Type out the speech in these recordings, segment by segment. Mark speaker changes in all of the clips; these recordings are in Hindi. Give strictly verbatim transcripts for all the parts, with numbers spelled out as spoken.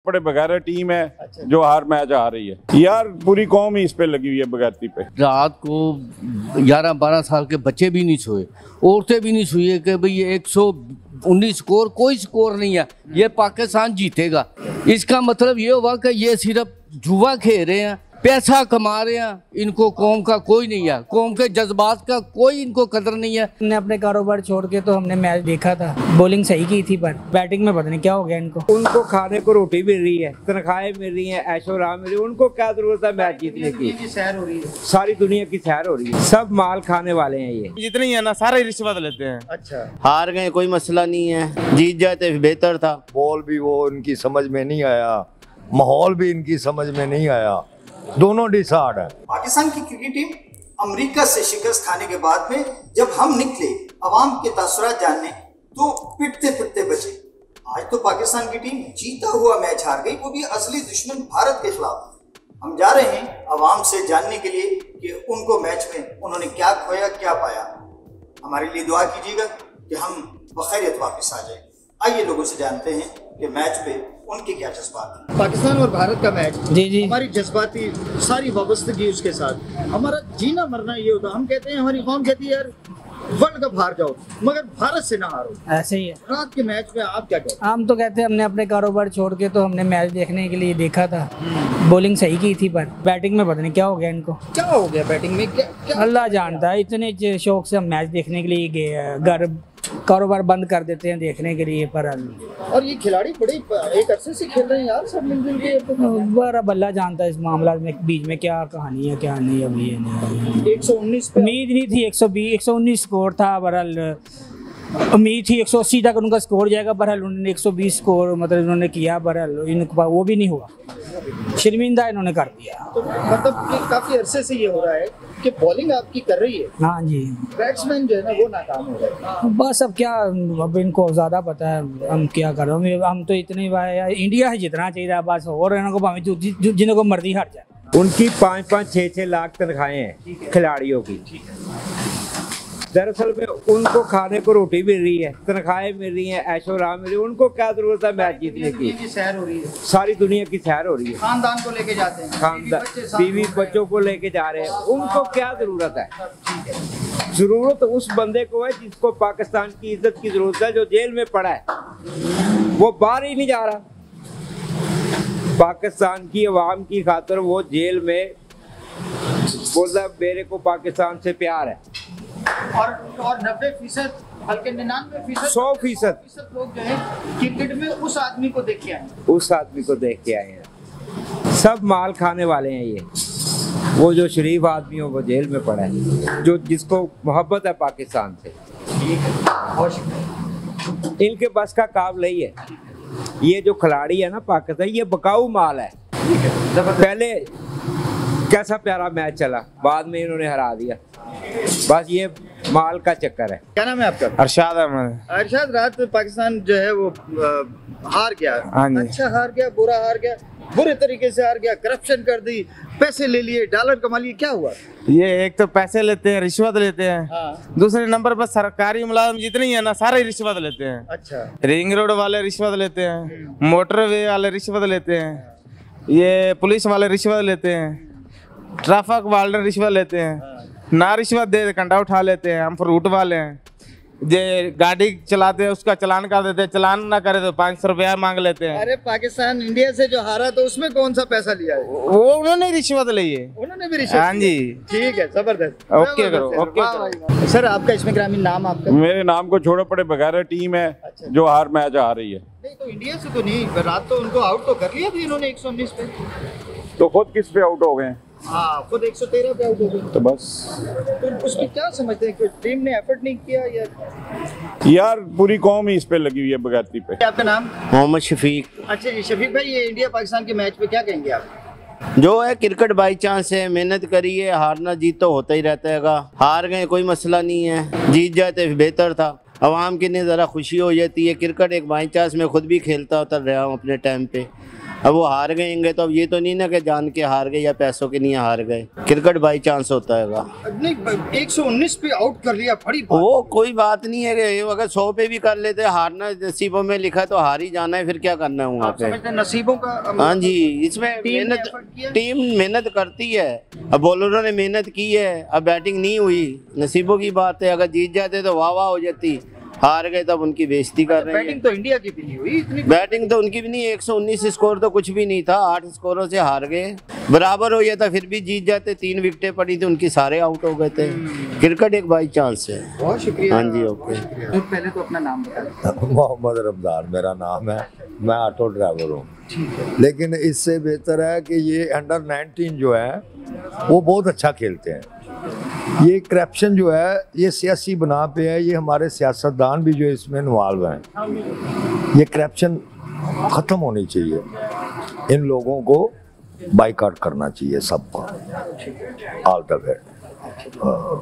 Speaker 1: पड़े बगैर टीम है। अच्छा। जो हर मैच आ रही है यार, पूरी कौम ही इस पे लगी हुई है बगैरती पे।
Speaker 2: रात को ग्यारह बारह साल के बच्चे भी नहीं सोए, औरतें भी नहीं सोई कि भाई ये एक सौ उन्नीस स्कोर, कोई स्कोर नहीं है, ये पाकिस्तान जीतेगा। इसका मतलब ये हुआ कि ये सिर्फ जुआ खेल रहे हैं, पैसा कमा रहे हैं, इनको कौम का कोई नहीं है, कौम के जज्बात का कोई इनको कदर नहीं है।
Speaker 3: हमने अपने कारोबार छोड़ के तो हमने मैच देखा था, बॉलिंग सही की थी पर बैटिंग में पता नहीं क्या हो गया इनको।
Speaker 4: उनको खाने को रोटी मिल रही है, तनख्वाहें मिल रही हैं, ऐशो आराम मिल रही है, उनको क्या जरूरत है मैच जीतने की। सैर हो रही है, सारी दुनिया की सैर हो रही है, सब माल खाने वाले हैं। ये
Speaker 5: जितने ही है ना सारे रिश्वत लेते हैं।
Speaker 6: अच्छा, हार गए कोई मसला नहीं है, जीत जाते बेहतर था।
Speaker 7: बॉल भी वो इनकी समझ में नहीं आया, माहौल भी इनकी समझ में नहीं आया, दोनों डिसार्ड है।
Speaker 8: पाकिस्तान की क्रिकेट टीम अमेरिका से शिकस्त खाने के बाद में जब हम निकले अवाम के तासुरात जानने, तो पिटते पिटते बचे। आज तो पाकिस्तान की टीम जीता हुआ मैच हार गई, वो भी असली दुश्मन भारत के खिलाफ। हम जा रहे हैं अवाम से जानने के लिए कि उनको मैच में उन्होंने क्या खोया, क्या पाया। हमारे लिए दुआ कीजिएगा कि हम बखैरियत वापस आ जाए। आइए लोगों से जानते हैं कि मैच पे उनके क्या जज्बात हैं।
Speaker 9: पाकिस्तान और भारत का मैच,
Speaker 3: जी जी,
Speaker 9: हमारी जज्बाती सारी वाबस्तगी उसके साथ, हमारा जीना मरना ये होता। हम कहते हैं, हमारी कौम कहती है यार वर्ल्ड कप हार जाओ मगर भारत से ना हारो।
Speaker 3: ऐसे ही है।
Speaker 9: रात के मैच में आप क्या कहते हैं?
Speaker 3: हम तो कहते हैं हमने अपने कारोबार छोड़ के तो हमने मैच देखने के लिए देखा था, बॉलिंग सही की थी पर बैटिंग में पता नहीं क्या हो गया इनको।
Speaker 9: क्या हो गया बैटिंग में? क्या, क्या
Speaker 3: अल्लाह जानता है। इतने शौक से हम मैच देखने के लिए गए, घर कारोबार बंद कर देते हैं देखने के लिए। पर
Speaker 9: और ये खिलाड़ी बड़े एक अरसे से खेल रहे हैं यार, सब मिलजुल के।
Speaker 3: बड़ा बल्ला जानता है इस मामला में, बीच में क्या कहानी है क्या नहीं। अभी ये नहीं,
Speaker 9: एक सौ उन्नीस
Speaker 3: उम्मीद नहीं थी, एक सौ बीस एक सौ उन्नीस स्कोर था। बहरहाल उम्मीद थी एक सौ अस्सी तक उनका स्कोर जाएगा, बहरहाल उन्होंने एक सौ बीस स्कोर मतलब इन्होंने किया, बहरहाल इनको वो भी नहीं हुआ, शर्मिंदा इन्होंने कर दिया।
Speaker 9: तो मतलब काफी अरसे से ये हो रहा है कि बॉलिंग आपकी कर रही है।
Speaker 3: हाँ जी,
Speaker 9: बैट्समैन जो है ना वो नाकाम हो रहा है।
Speaker 3: बस अब क्या, अब इनको ज़्यादा पता है, हम क्या कर रहे हैं। हम तो इतनी इंडिया से जितना चाहिए बस, और इनको भाਵੇਂ जिन्हों को मर्जी हट जाए।
Speaker 4: उनकी पाँच पाँच छः छः लाख तनख्वाहें हैं खिलाड़ियों की। दरअसल में उनको खाने को रोटी मिल रही है, तनख्वाहें मिल रही हैं, ऐशो आराम मिल रही है, उनको क्या जरूरत है मैच जीतने की।
Speaker 9: सैर हो रही है,
Speaker 4: सारी दुनिया की सैर हो रही है,
Speaker 9: खानदान को लेके जाते हैं,
Speaker 4: खानदान बीवी बच्चों को लेके जा रहे हैं, उनको क्या जरूरत है। जरूरत उस बंदे को है जिसको पाकिस्तान की इज्जत की जरूरत है, जो जेल में पड़ा है, वो बाहर ही नहीं जा रहा। पाकिस्तान की अवाम की खातिर वो जेल में बोलता मेरे को पाकिस्तान से प्यार है।
Speaker 9: और और नब्बे फीसद बल्कि निन्यानवे फीसद
Speaker 4: सौ फीसद
Speaker 9: लोग जो है क्रिकेट में उस आदमी को देख के आए
Speaker 4: उस आदमी को देख के आए हैं। सब माल खाने वाले हैं ये। वो जो शरीफ आदमी हो वो जेल में पड़ा है, जो जिसको मोहब्बत है पाकिस्तान से। इनके बस का काम नहीं है। ये जो खिलाड़ी है ना पाकिस्तान, ये बकाऊ माल है। पहले कैसा प्यारा मैच चला, बाद में इन्होंने हरा दिया। बस ये माल का चक्कर है।
Speaker 9: क्या नाम है आपका?
Speaker 5: अरशाद अहमद।
Speaker 9: अरशाद, रात में पाकिस्तान जो है वो आ, हार गया। अच्छा हार गया, बुरा हार गया, बुरे तरीके से हार गया, करप्शन कर दी, पैसे ले लिए, डॉलर कमा लिए। क्या हुआ?
Speaker 5: ये एक तो पैसे लेते हैं, रिश्वत लेते हैं।
Speaker 9: हाँ।
Speaker 5: दूसरे नंबर पर सरकारी मुलाजिम जितने ही है ना सारे रिश्वत लेते हैं।
Speaker 9: अच्छा,
Speaker 5: रिंग रोड वाले रिश्वत लेते हैं, मोटरवे वाले रिश्वत लेते हैं, ये पुलिस वाले रिश्वत लेते हैं, ट्रैफिक वाले रिश्वत लेते हैं। ना रिश्वत दे कंडा उठा लेते हैं। हम फ्रूट वाले हैं, जे गाड़ी चलाते हैं उसका चलान कर देते हैं, चलान ना करे तो पाँच सौ रुपया मांग लेते हैं।
Speaker 9: अरे पाकिस्तान इंडिया से जो हारा तो उसमें कौन सा पैसा लिया है?
Speaker 5: वो उन्होंने रिश्वत ली है।
Speaker 9: उन्होंने भी रिश्वत?
Speaker 5: हाँ जी,
Speaker 9: ठीक है, जबरदस्त।
Speaker 5: ओके करो, ओके करो।
Speaker 9: सर आपका इसमें ग्रामीण नाम आपका?
Speaker 1: मेरे नाम को छोड़ो पड़े बगैर टीम है। अच्छा। जो हर मैच आ रही है।
Speaker 9: नहीं तो इंडिया से तो नहीं, रात तो उनको आउट तो कर लिया था इन्होंने एक सौ उन्नीस पे।
Speaker 1: तो खुद किस पे आउट हो गए?
Speaker 9: हाँ, खुद एक सौ तेरह पे आउट हो गए।
Speaker 1: तो बस
Speaker 9: तो उसमें क्या समझते हैं कि टीम ने एफर्ट नहीं किया या?
Speaker 1: यार पूरी कौम ही इस पे लगी हुई है बगैरती पे।
Speaker 9: आपका नाम?
Speaker 6: मोहम्मद शफीक।
Speaker 9: अच्छा जी शफीक भाई, ये इंडिया पाकिस्तान के मैच पे क्या कहेंगे आप?
Speaker 6: जो है क्रिकेट बाई चांस है, मेहनत करिए, हारना जीत तो होता ही रहता है। हार गए कोई मसला नहीं है, जीत जाते बेहतर था। अवाम की ने ज़रा खुशी हो जाती है। क्रिकेट एक बाई चांस में खुद भी खेलता होता रहा हूँ अपने टाइम पे, अब वो हार गएंगे तो अब ये तो नहीं ना कि जान के हार गए या पैसों के लिए हार गए। क्रिकेट बाई चांस होता है।
Speaker 9: नहीं, एक सौ उन्नीस पे आउट कर लिया, बड़ी बात।
Speaker 6: वो कोई बात नहीं है कि अगर सौ पे भी कर लेते, हारना नसीबों में लिखा तो हार ही जाना है, फिर क्या करना है वहाँ पे।
Speaker 9: नसीबों का।
Speaker 6: हाँ जी, इसमें मेहनत, टीम मेहनत करती है। अब बॉलरों ने मेहनत की है, अब बैटिंग नहीं हुई, नसीबों की बात है। अगर जीत जाते तो वाह वाह हो जाती, हार गए तब उनकी बेइज्जती कर रहे हैं।
Speaker 9: बैटिंग तो इंडिया की भी नहीं हुई इतनी।
Speaker 6: बैटिंग तो उनकी भी नहीं, एक सौ उन्नीस स्कोर तो कुछ भी नहीं था, आठ स्कोरों से हार गए। बराबर हो जाता फिर भी जीत जाते, तीन विकेटें पड़ी थी उनकी, सारे आउट हो गए थे। क्रिकेट एक बाई चांस है।
Speaker 9: बहुत शुक्रिया।
Speaker 6: हाँ जी, ओके।
Speaker 9: तो पहले तो अपना नाम बता।
Speaker 7: मोहम्मद रमदान मेरा नाम है, मैं ऑटो ड्राइवर हूँ। लेकिन इससे बेहतर है कि ये अंडर नाइनटीन जो है वो बहुत अच्छा खेलते हैं। ये करप्शन जो है ये सियासी बना पे है, ये हमारे सियासतदान भी जो इसमें इन्वॉल्व हैं। ये करप्शन ख़त्म होनी चाहिए, इन लोगों को बाइकआउट करना चाहिए सबको। All the best.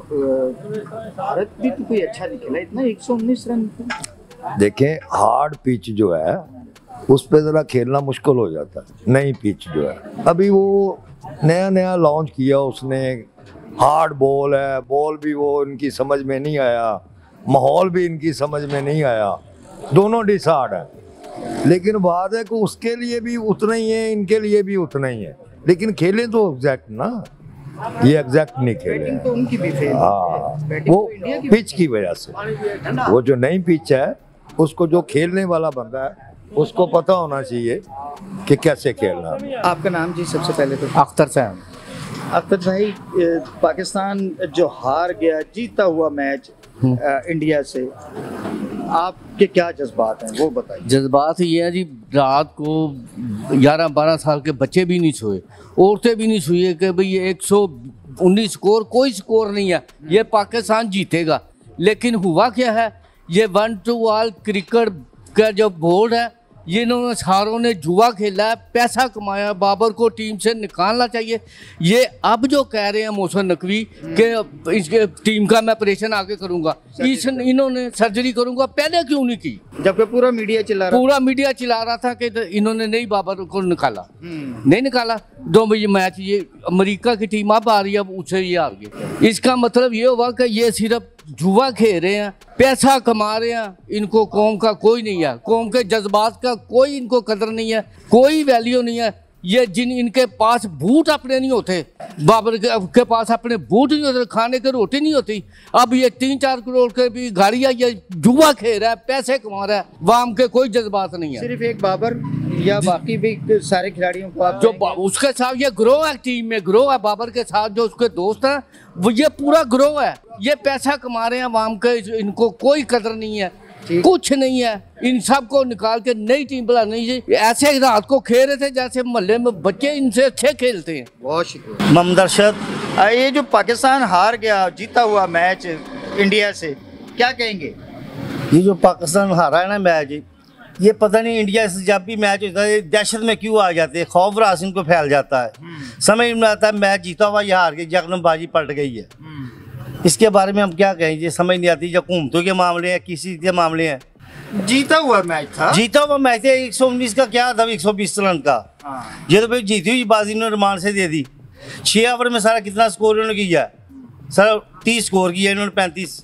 Speaker 9: भारत भी तो कोई अच्छा नहीं खेला इतना, एक सौ उन्नीस रन।
Speaker 7: देखें, हार्ड पिच जो है उस पे ज़रा खेलना मुश्किल हो जाता है। नई पिच जो है अभी वो नया नया लॉन्च किया उसने, हार्ड बॉल है, बॉल भी वो इनकी समझ में नहीं आया, माहौल भी इनकी समझ में नहीं आया, दोनों डिसहार्ड है। लेकिन बात है कि उसके लिए भी उतना ही है, इनके लिए भी उतना ही है, लेकिन खेले तो एग्जैक्ट ना, ये एग्जैक्ट नहीं खेले।
Speaker 9: तो उनकी भी फेल।
Speaker 7: हाँ, वो पिच की वजह से, वो जो नई पिच है उसको जो खेलने वाला बंदा है उसको पता होना चाहिए कि कैसे खेलना।
Speaker 9: आपका नाम जी सबसे पहले तो?
Speaker 2: अख्तर साहब।
Speaker 9: अख्तर भाई, पाकिस्तान जो हार गया जीता हुआ मैच इंडिया से, आपके क्या जज्बात हैं वो बताइए।
Speaker 2: जज्बात ये है जी, रात को ग्यारह बारह साल के बच्चे भी नहीं सोए, औरतें भी नहीं सोई कि भाई ये एक सौ उन्नीस स्कोर कोई स्कोर नहीं है, ये पाकिस्तान जीतेगा। लेकिन हुआ क्या है, ये वन टू ऑल क्रिकेट का जो बोर्ड है, ये इन्होंने सारों ने जुआ खेला है, पैसा कमाया, बाबर को टीम से निकालना चाहिए। ये अब जो कह रहे हैं मोहसिन नकवी कि इसके टीम का मैं ऑपरेशन आगे करूंगा, इस इन्होंने सर्जरी करूंगा, पहले क्यों नहीं की?
Speaker 9: जबकि पूरा मीडिया चिल्ला रहा
Speaker 2: पूरा मीडिया चिल्ला रहा था कि इन्होंने नहीं बाबर को निकाला, नहीं निकाला। दो बजे मैच ये अमेरिका की टीम अब आ रही है, अब उससे ये हार गई। इसका मतलब ये हुआ कि ये सिर्फ जुआ खेल रहे हैं, पैसा कमा रहे हैं, इनको कौम का कोई नहीं है, कौम के जज्बात का कोई इनको कदर नहीं है, कोई वैल्यू नहीं है। ये जिन इनके पास बूट अपने नहीं होते, बाबर के, के पास अपने बूट नहीं होते, खाने की रोटी नहीं होती, अब ये तीन चार करोड़ के भी गाड़ियाँ, ये जुआ खेल रहा है, पैसे कमा रहा है, वाम के कोई जज्बात नहीं है।
Speaker 9: सिर्फ एक बाबर या बाकी भी सारे खिलाड़ियों को आप
Speaker 2: जो उसके साथ ये ग्रोह है, टीम में ग्रोह है, बाबर के साथ जो उसके दोस्त हैं वो ये पूरा ग्रोह है, ये पैसा कमा रहे हैं वाम के, इनको कोई कदर नहीं है, कुछ नहीं है। इन सब को निकाल के नई टीम बनानी चाहिए। ऐसे रात को खेल रहे थे जैसे मोहल्ले में बच्चे इनसे अच्छे खेलते हैं।
Speaker 9: बहुत शुक्रिया। मोहम्मद अरशद, ये जो पाकिस्तान हार गया जीता हुआ मैच इंडिया से, क्या कहेंगे?
Speaker 10: ये जो पाकिस्तान हारा है ना मैच, ये पता नहीं इंडिया से जब भी मैच होता है दहशत में क्यों आ जाते हैं, खौफ रास इनको फैल जाता है, समझ में आता है मैच जीता हुआ या हार गई, यकदमबाजी पलट गई है। इसके बारे में हम क्या कहें, ये समझ नहीं आती। जब हुकूमतों के मामले हैं, किसी के मामले हैं,
Speaker 9: जीता हुआ मैच था,
Speaker 10: जीता हुआ मैच है। एक सौ उन्नीस का क्या था, एक सौ बीस रन का, ये तो भाई जीती हुई बाजी इन्होंने रिमांड से दे दी। छः ओवर में सारा कितना स्कोर इन्होंने किया, सर तीस स्कोर किया इन्होंने, पैंतीस।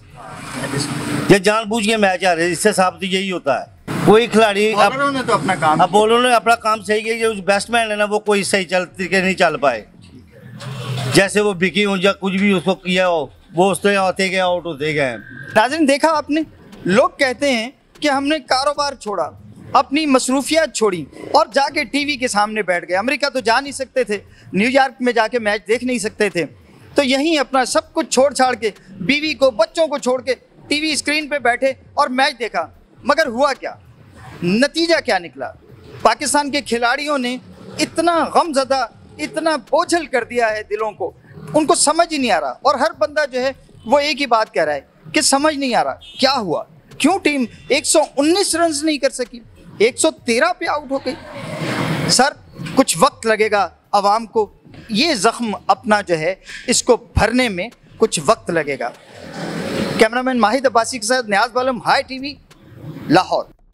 Speaker 10: ये जानबूझ के मैच आ रहे हैं, इससे साबित यही होता है। कोई खिलाड़ी
Speaker 9: बॉलरों ने तो अपना काम,
Speaker 10: अब बॉलरों ने अपना काम सही किया, जो बैट्समैन है ना वो कोई सही चल तरीके नहीं चल पाए, जैसे वो बिकी हो या कुछ भी उसको किया हो, वो उससे आते गए आउट होते गए।
Speaker 9: नाज़रीन देखा आपने, लोग कहते हैं कि हमने कारोबार छोड़ा, अपनी मसरूफियात छोड़ी और जाके टीवी के सामने बैठ गए। अमेरिका तो जा नहीं सकते थे, न्यूयॉर्क में जाके मैच देख नहीं सकते थे, तो यहीं अपना सब कुछ छोड़ छाड़ के, बीवी को बच्चों को छोड़ के टीवी स्क्रीन पे बैठे और मैच देखा। मगर हुआ क्या, नतीजा क्या निकला? पाकिस्तान के खिलाड़ियों ने इतना गमज़दा, इतना बोझल कर दिया है दिलों को, उनको समझ ही नहीं आ रहा। और हर बंदा जो है वो एक ही बात कह रहा है कि समझ नहीं आ रहा क्या हुआ, क्यों टीम एक सौ उन्नीस रन नहीं कर सकी, एक सौ तेरह पे आउट हो गई। सर कुछ वक्त लगेगा आवाम को, ये जख्म अपना जो है इसको भरने में कुछ वक्त लगेगा। कैमरामैन माहिद अब्बासी के साथ नियाज़ बालम, हाई टीवी, लाहौर।